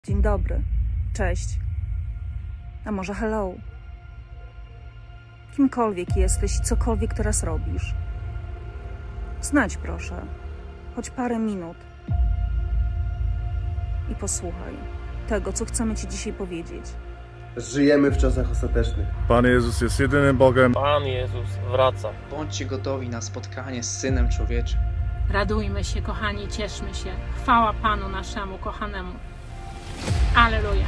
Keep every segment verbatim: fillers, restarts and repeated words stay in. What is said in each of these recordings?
Dzień dobry, cześć, a może hello. Kimkolwiek jesteś i cokolwiek teraz robisz, znajdź proszę choć parę minut i posłuchaj tego, co chcemy Ci dzisiaj powiedzieć. Żyjemy w czasach ostatecznych. Pan Jezus jest jedynym Bogiem. Pan Jezus wraca. Bądźcie gotowi na spotkanie z Synem Człowieczym. Radujmy się, kochani, cieszmy się. Chwała Panu naszemu kochanemu. Alleluja.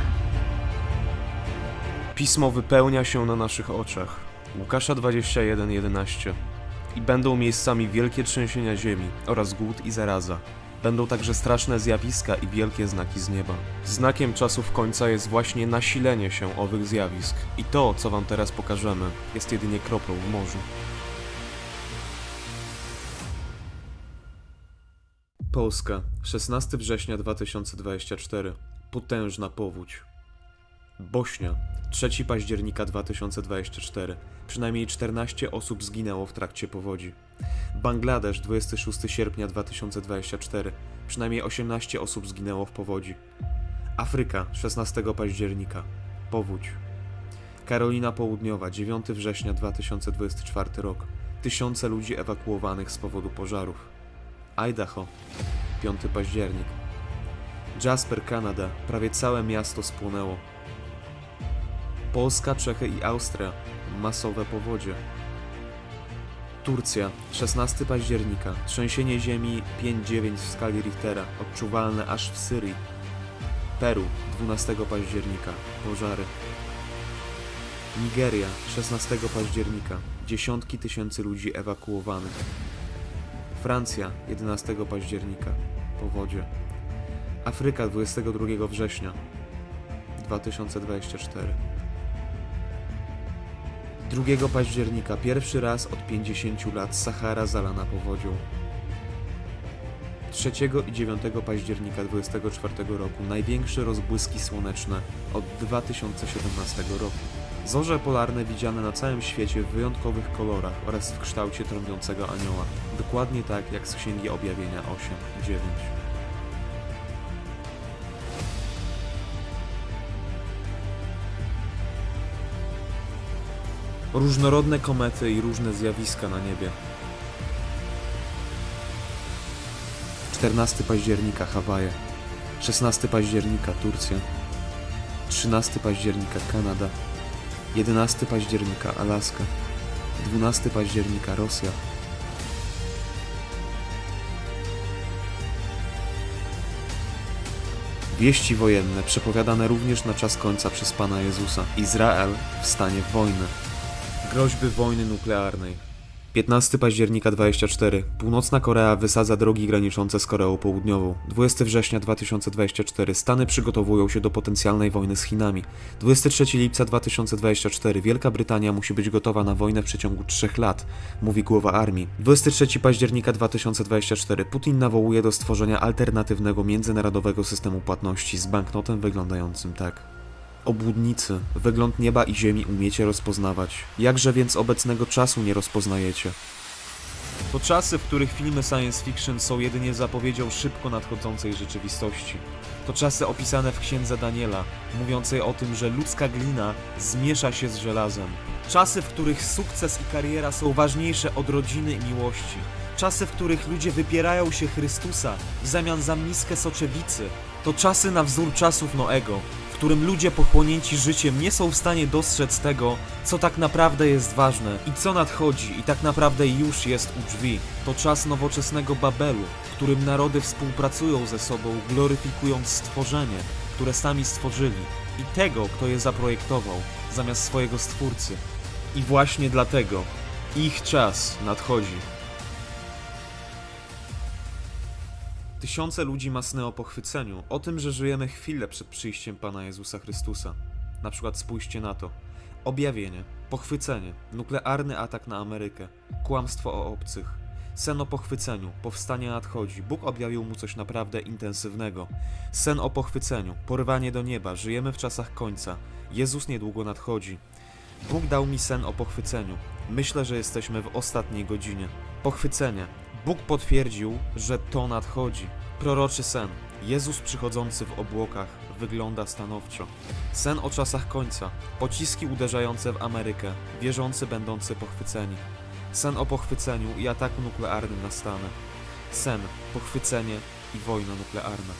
Pismo wypełnia się na naszych oczach. Łukasza dwadzieścia jeden, jedenaście. I będą miejscami wielkie trzęsienia ziemi oraz głód i zaraza. Będą także straszne zjawiska i wielkie znaki z nieba. Znakiem czasów końca jest właśnie nasilenie się owych zjawisk. I to, co wam teraz pokażemy, jest jedynie kroplą w morzu. Polska, szesnastego września dwa tysiące dwudziestego czwartego. Potężna powódź. Bośnia, trzeciego października dwa tysiące dwudziestego czwartego. Przynajmniej czternaście osób zginęło w trakcie powodzi. Bangladesz, dwudziestego szóstego sierpnia dwa tysiące dwudziestego czwartego. Przynajmniej osiemnaście osób zginęło w powodzi. Afryka, szesnastego października. Powódź. Karolina Południowa, dziewiątego września dwa tysiące dwudziesty czwarty rok. Tysiące ludzi ewakuowanych z powodu pożarów. Idaho, piątego października. Jasper, Kanada, prawie całe miasto spłonęło. Polska, Czechy i Austria, masowe powodzie. Turcja, szesnastego października, trzęsienie ziemi pięć dziewięć w skali Richtera, odczuwalne aż w Syrii. Peru, dwunastego października, pożary. Nigeria, szesnastego października, dziesiątki tysięcy ludzi ewakuowanych. Francja, jedenastego października, powodzie. Afryka, dwudziestego drugiego września dwa tysiące dwudziestego czwartego. drugiego października, pierwszy raz od pięćdziesięciu lat Sahara zalana powodzią. trzeciego i dziewiątego października dwudziestego czwartego roku największe rozbłyski słoneczne od dwa tysiące siedemnastego roku. Zorze polarne widziane na całym świecie w wyjątkowych kolorach oraz w kształcie trąbiącego anioła. Dokładnie tak jak z Księgi Objawienia osiem i dziewięć. Różnorodne komety i różne zjawiska na niebie. czternastego października Hawaje, szesnastego października Turcja, trzynastego października Kanada, jedenastego października Alaska, dwunastego października Rosja. Wieści wojenne przepowiadane również na czas końca przez Pana Jezusa. Izrael w stanie wojny. Groźby wojny nuklearnej. piętnastego października dwudziestego czwartego. Północna Korea wysadza drogi graniczące z Koreą Południową. dwudziestego września dwa tysiące dwudziestego czwartego. Stany przygotowują się do potencjalnej wojny z Chinami. dwudziestego trzeciego lipca dwa tysiące dwudziestego czwartego. Wielka Brytania musi być gotowa na wojnę w przeciągu trzech lat, mówi głowa armii. dwudziestego trzeciego października dwa tysiące dwudziestego czwartego. Putin nawołuje do stworzenia alternatywnego międzynarodowego systemu płatności z banknotem wyglądającym tak. Obłudnicy, wygląd nieba i ziemi umiecie rozpoznawać. Jakże więc obecnego czasu nie rozpoznajecie? To czasy, w których filmy science fiction są jedynie zapowiedzią szybko nadchodzącej rzeczywistości. To czasy opisane w Księdze Daniela, mówiącej o tym, że ludzka glina zmiesza się z żelazem. Czasy, w których sukces i kariera są ważniejsze od rodziny i miłości. Czasy, w których ludzie wypierają się Chrystusa w zamian za miskę soczewicy. To czasy na wzór czasów Noego, w którym ludzie pochłonięci życiem nie są w stanie dostrzec tego, co tak naprawdę jest ważne i co nadchodzi i tak naprawdę już jest u drzwi. To czas nowoczesnego Babelu, w którym narody współpracują ze sobą, gloryfikując stworzenie, które sami stworzyli i tego, kto je zaprojektował, zamiast swojego Stwórcy. I właśnie dlatego ich czas nadchodzi. Tysiące ludzi masnęło o pochwyceniu, o tym, że żyjemy chwilę przed przyjściem Pana Jezusa Chrystusa. Na przykład spójrzcie na to. Objawienie, pochwycenie, nuklearny atak na Amerykę, kłamstwo o obcych. Sen o pochwyceniu, powstanie nadchodzi, Bóg objawił mu coś naprawdę intensywnego. Sen o pochwyceniu, porwanie do nieba, żyjemy w czasach końca, Jezus niedługo nadchodzi. Bóg dał mi sen o pochwyceniu, myślę, że jesteśmy w ostatniej godzinie. Pochwycenie. Bóg potwierdził, że to nadchodzi. Proroczy sen. Jezus przychodzący w obłokach wygląda stanowczo. Sen o czasach końca, pociski uderzające w Amerykę, wierzący będący pochwyceni. Sen o pochwyceniu i ataku nuklearnym na Stany. Sen, pochwycenie i wojna nuklearna.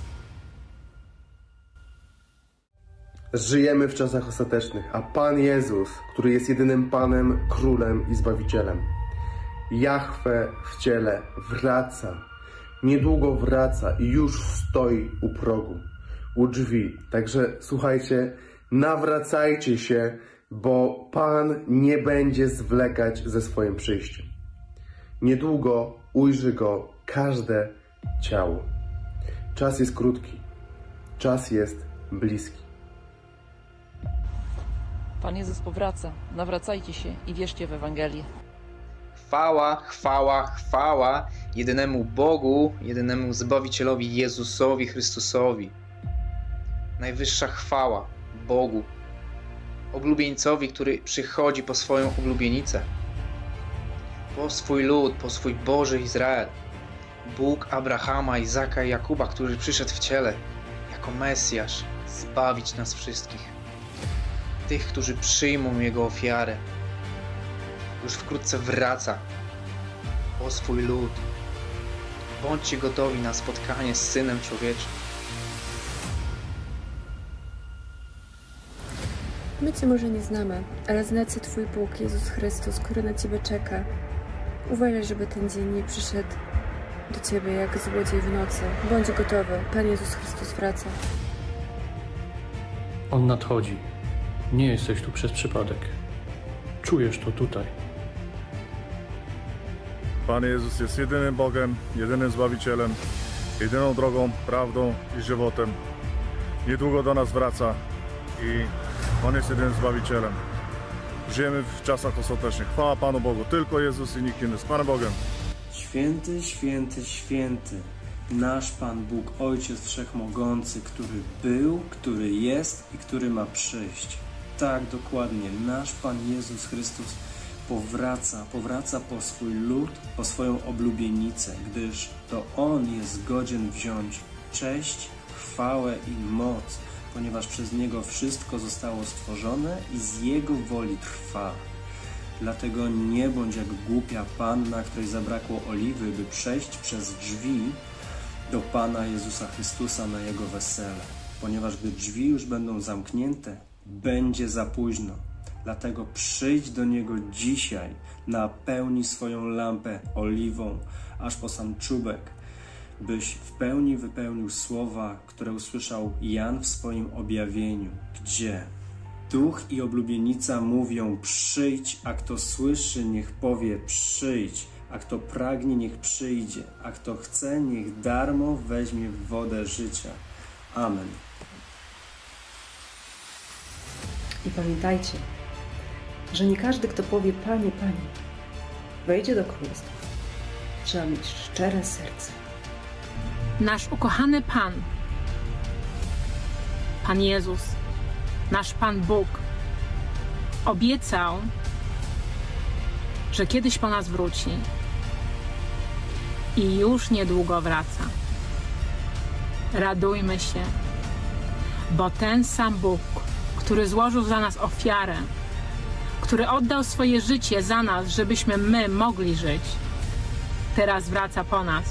Żyjemy w czasach ostatecznych, a Pan Jezus, który jest jedynym Panem, Królem i Zbawicielem, Jahwe w ciele wraca. Niedługo wraca i już stoi u progu, u drzwi. Także słuchajcie, nawracajcie się, bo Pan nie będzie zwlekać ze swoim przyjściem. Niedługo ujrzy Go każde ciało. Czas jest krótki. Czas jest bliski. Pan Jezus powraca. Nawracajcie się i wierzcie w Ewangelię. Chwała, chwała, chwała jedynemu Bogu, jedynemu Zbawicielowi Jezusowi Chrystusowi. Najwyższa chwała Bogu, oblubieńcowi, który przychodzi po swoją oblubienicę, po swój lud, po swój Boży Izrael. Bóg Abrahama, Izaka i Jakuba, który przyszedł w ciele jako Mesjasz zbawić nas wszystkich. Tych, którzy przyjmą Jego ofiarę. Już wkrótce wraca po swój lud. Bądźcie gotowi na spotkanie z Synem Człowieczym. My Cię może nie znamy, ale zna Cię Twój Bóg, Jezus Chrystus, który na Ciebie czeka. Uważaj, żeby ten dzień nie przyszedł do Ciebie jak złodziej w nocy. Bądź gotowy, Pan Jezus Chrystus wraca. On nadchodzi. Nie jesteś tu przez przypadek. Czujesz to tutaj. Pan Jezus jest jedynym Bogiem, jedynym Zbawicielem, jedyną drogą, prawdą i żywotem. Niedługo do nas wraca i On jest jedynym Zbawicielem. Żyjemy w czasach ostatecznych. Chwała Panu Bogu, tylko Jezus i nikt inny. Z Panem Bogiem. Święty, święty, święty, nasz Pan Bóg, Ojciec Wszechmogący, który był, który jest i który ma przyjść. Tak, dokładnie, nasz Pan Jezus Chrystus powraca, powraca po swój lud, po swoją oblubienicę, gdyż to On jest godzien wziąć cześć, chwałę i moc, ponieważ przez Niego wszystko zostało stworzone i z Jego woli trwa. Dlatego nie bądź jak głupia panna, której zabrakło oliwy, by przejść przez drzwi do Pana Jezusa Chrystusa na Jego wesele. Ponieważ gdy drzwi już będą zamknięte, będzie za późno. Dlatego przyjdź do Niego dzisiaj, napełnij swoją lampę oliwą, aż po sam czubek, byś w pełni wypełnił słowa, które usłyszał Jan w swoim objawieniu, gdzie Duch i oblubienica mówią: przyjdź, a kto słyszy, niech powie przyjdź, a kto pragnie, niech przyjdzie, a kto chce, niech darmo weźmie wodę życia. Amen. I pamiętajcie, że nie każdy, kto powie Panie, Panie, wejdzie do Królestwa. Trzeba mieć szczere serce. Nasz ukochany Pan, Pan Jezus, nasz Pan Bóg, obiecał, że kiedyś po nas wróci i już niedługo wraca. Radujmy się, bo ten sam Bóg, który złożył za nas ofiarę, który oddał swoje życie za nas, żebyśmy my mogli żyć, teraz wraca po nas.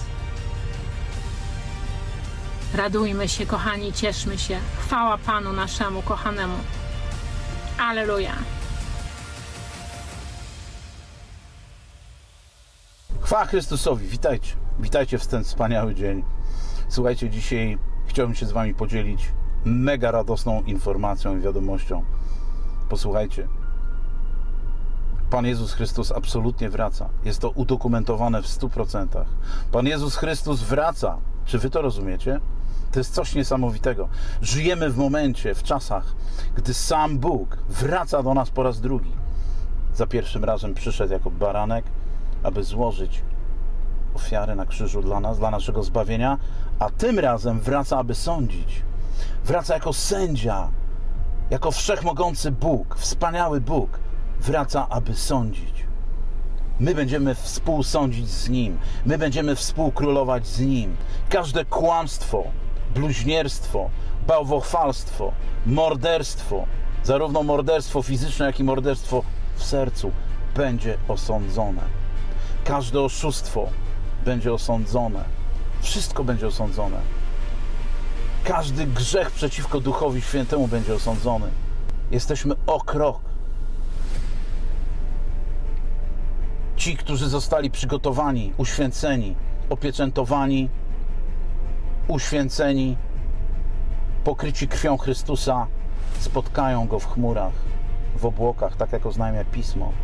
Radujmy się, kochani, cieszmy się. Chwała Panu naszemu kochanemu. Alleluja. Chwała Chrystusowi. Witajcie. Witajcie w ten wspaniały dzień. Słuchajcie, dzisiaj chciałbym się z Wami podzielić mega radosną informacją i wiadomością. Posłuchajcie. Pan Jezus Chrystus absolutnie wraca. Jest to udokumentowane w stu procentach. Pan Jezus Chrystus wraca. Czy Wy to rozumiecie? To jest coś niesamowitego. Żyjemy w momencie, w czasach, gdy sam Bóg wraca do nas po raz drugi. Za pierwszym razem przyszedł jako baranek, aby złożyć ofiarę na krzyżu dla nas, dla naszego zbawienia, a tym razem wraca, aby sądzić. Wraca jako sędzia, jako wszechmogący Bóg, wspaniały Bóg. Wraca, aby sądzić. My będziemy współsądzić z Nim. My będziemy współkrólować z Nim. Każde kłamstwo bluźnierstwo, bałwochwalstwo, morderstwo, zarówno morderstwo fizyczne, jak i morderstwo w sercu będzie osądzone. Każde oszustwo będzie osądzone. Wszystko będzie osądzone. Każdy grzech przeciwko Duchowi Świętemu będzie osądzony. Jesteśmy o krok. Ci, którzy zostali przygotowani, uświęceni, opieczętowani, uświęceni, pokryci krwią Chrystusa, spotkają Go w chmurach, w obłokach, tak jak oznajmia Pismo.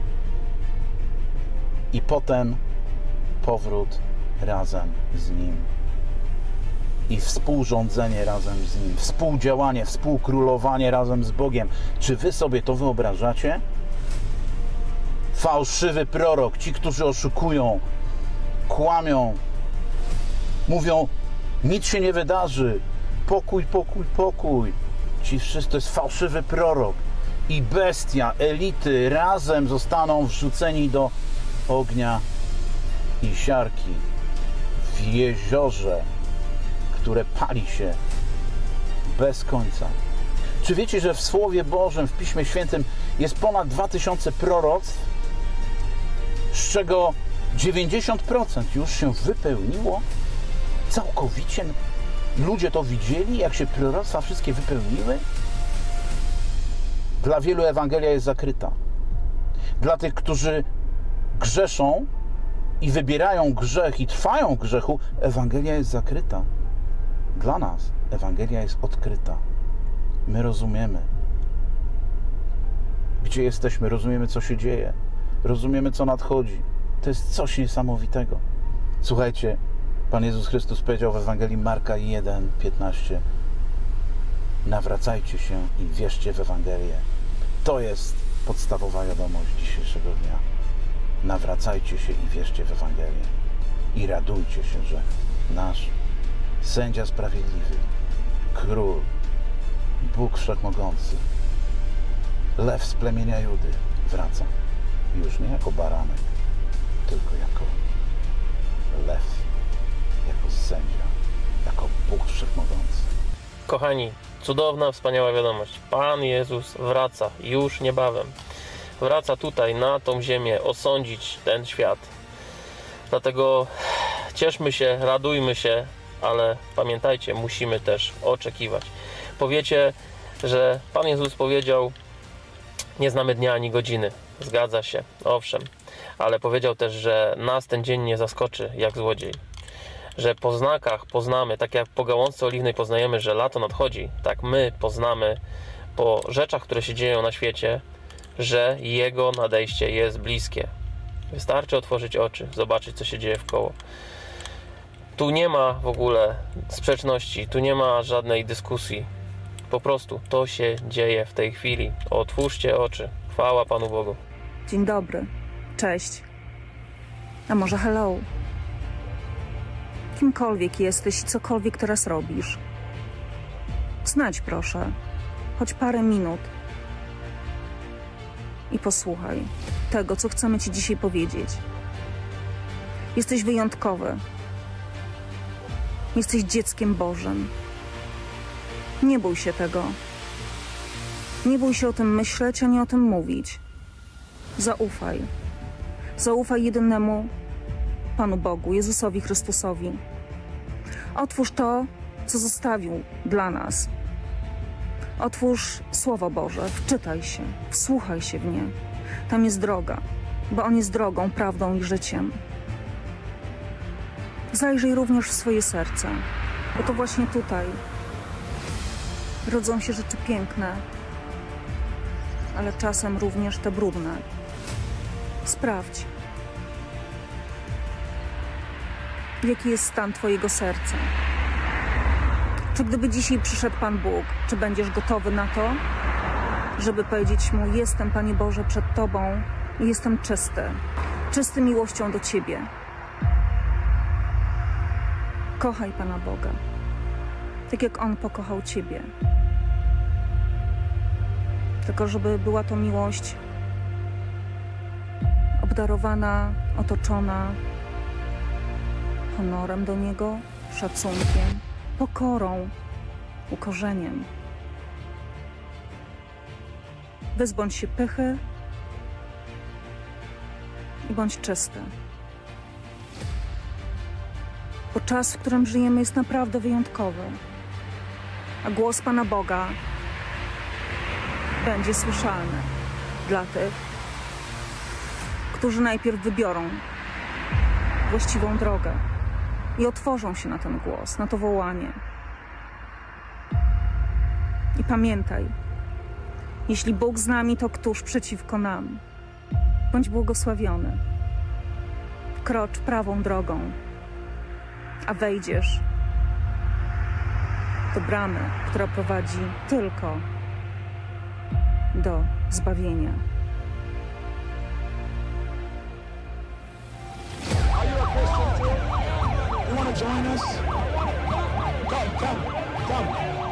I potem powrót razem z Nim. I współrządzenie razem z Nim. Współdziałanie, współkrólowanie razem z Bogiem. Czy wy sobie to wyobrażacie? Fałszywy prorok, ci, którzy oszukują, kłamią, mówią, nic się nie wydarzy, pokój, pokój, pokój. Ci wszyscy, to jest fałszywy prorok. I bestia, elity razem zostaną wrzuceni do ognia i siarki w jeziorze, które pali się bez końca. Czy wiecie, że w Słowie Bożym, w Piśmie Świętym jest ponad dwa tysiące proroctw, z czego dziewięćdziesiąt procent już się wypełniło? Całkowicie ludzie to widzieli, jak się proroctwa wszystkie wypełniły? Dla wielu Ewangelia jest zakryta. Dla tych, którzy grzeszą i wybierają grzech i trwają w grzechu, Ewangelia jest zakryta. Dla nas Ewangelia jest odkryta. My rozumiemy, gdzie jesteśmy, rozumiemy, co się dzieje, rozumiemy, co nadchodzi. To jest coś niesamowitego. Słuchajcie, Pan Jezus Chrystus powiedział w Ewangelii Marka jeden piętnaście: nawracajcie się i wierzcie w Ewangelię. To jest podstawowa wiadomość dzisiejszego dnia. Nawracajcie się i wierzcie w Ewangelię. I radujcie się, że nasz Sędzia Sprawiedliwy, Król, Bóg Wszechmogący, Lew z plemienia Judy wraca. Już nie jako baranek, tylko jako lew, jako sędzia, jako Bóg Wszechmogący. Kochani, cudowna, wspaniała wiadomość. Pan Jezus wraca już niebawem. Wraca tutaj, na tą ziemię, osądzić ten świat. Dlatego cieszmy się, radujmy się, ale pamiętajcie, musimy też oczekiwać. Powiecie, że Pan Jezus powiedział, nie znamy dnia ani godziny. Zgadza się, owszem, ale powiedział też, że nas ten dzień nie zaskoczy jak złodziej. Że po znakach poznamy, tak jak po gałązce oliwnej poznajemy, że lato nadchodzi, tak my poznamy po rzeczach, które się dzieją na świecie, że Jego nadejście jest bliskie. Wystarczy otworzyć oczy, zobaczyć, co się dzieje wkoło. Tu nie ma w ogóle sprzeczności, tu nie ma żadnej dyskusji. Po prostu to się dzieje w tej chwili. Otwórzcie oczy. Chwała Panu Bogu. Dzień dobry. Cześć. A może hello? Kimkolwiek jesteś i cokolwiek teraz robisz. Znajdź proszę, choć parę minut i posłuchaj tego, co chcemy Ci dzisiaj powiedzieć. Jesteś wyjątkowy. Jesteś dzieckiem Bożym. Nie bój się tego. Nie bój się o tym myśleć, ani o tym mówić. Zaufaj. Zaufaj jedynemu Panu Bogu, Jezusowi Chrystusowi. Otwórz to, co zostawił dla nas. Otwórz Słowo Boże, wczytaj się, wsłuchaj się w nie. Tam jest droga, bo On jest drogą, prawdą i życiem. Zajrzyj również w swoje serce, bo to właśnie tutaj rodzą się rzeczy piękne, ale czasem również te brudne. Sprawdź, jaki jest stan Twojego serca. Czy gdyby dzisiaj przyszedł Pan Bóg, czy będziesz gotowy na to, żeby powiedzieć Mu: jestem, Panie Boże, przed Tobą i jestem czysty, czysty miłością do Ciebie. Kochaj Pana Boga, tak jak On pokochał Ciebie. Tylko żeby była to miłość obdarowana, otoczona honorem do Niego, szacunkiem, pokorą, ukorzeniem. Wyzbądź się pychy i bądź czysty. Bo czas, w którym żyjemy, jest naprawdę wyjątkowy. A głos Pana Boga będzie słyszalny dla tych, którzy najpierw wybiorą właściwą drogę i otworzą się na ten głos, na to wołanie. I pamiętaj, jeśli Bóg z nami, to któż przeciwko nam? Bądź błogosławiony. Wkrocz prawą drogą, a wejdziesz do bramy, która prowadzi tylko do zbawienia. Are you a Christian too? You want to join us? Come, come, come.